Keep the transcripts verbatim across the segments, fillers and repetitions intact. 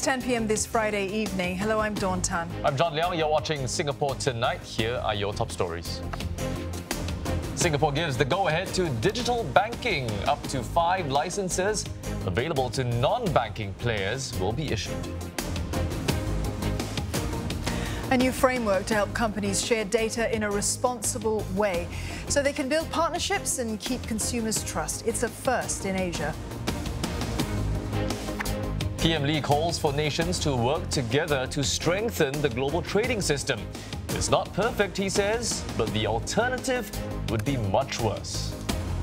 ten p m this Friday evening. Hello, I'm Dawn Tan. I'm John Leong. You're watching Singapore Tonight. Here are your top stories. Singapore gives the go-ahead to digital banking. Up to five licenses available to non-banking players will be issued. A new framework to help companies share data in a responsible way so they can build partnerships and keep consumers' trust. It's a first in Asia. P M Lee calls for nations to work together to strengthen the global trading system. It's not perfect, he says, but the alternative would be much worse.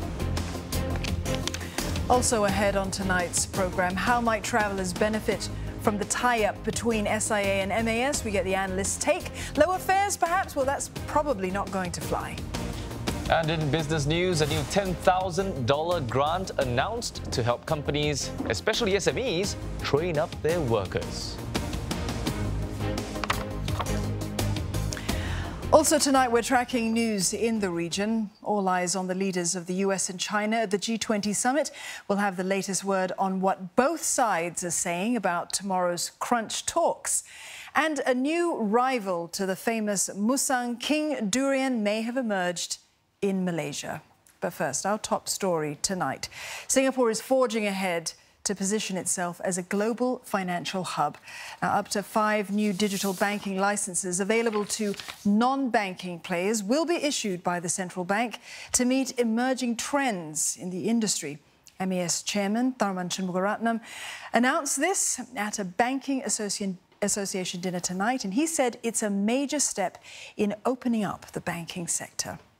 Also ahead on tonight's programme, how might travellers benefit from the tie-up between S I A and M A S? We get the analyst's take. Lower fares, perhaps? Well, that's probably not going to fly. And in business news, a new ten thousand dollar grant announced to help companies, especially S M Es, train up their workers. Also tonight, we're tracking news in the region. All eyes on the leaders of the U S and China at the G twenty summit. We'll have the latest word on what both sides are saying about tomorrow's crunch talks. And a new rival to the famous Musang King Durian may have emerged in Malaysia. But first, our top story tonight. Singapore is forging ahead to position itself as a global financial hub. Now, up to five new digital banking licenses available to non-banking players will be issued by the central bank to meet emerging trends in the industry. M A S chairman Tharman Shanmugaratnam announced this at a banking association Association dinner tonight, and he said it's a major step in opening up the banking sector.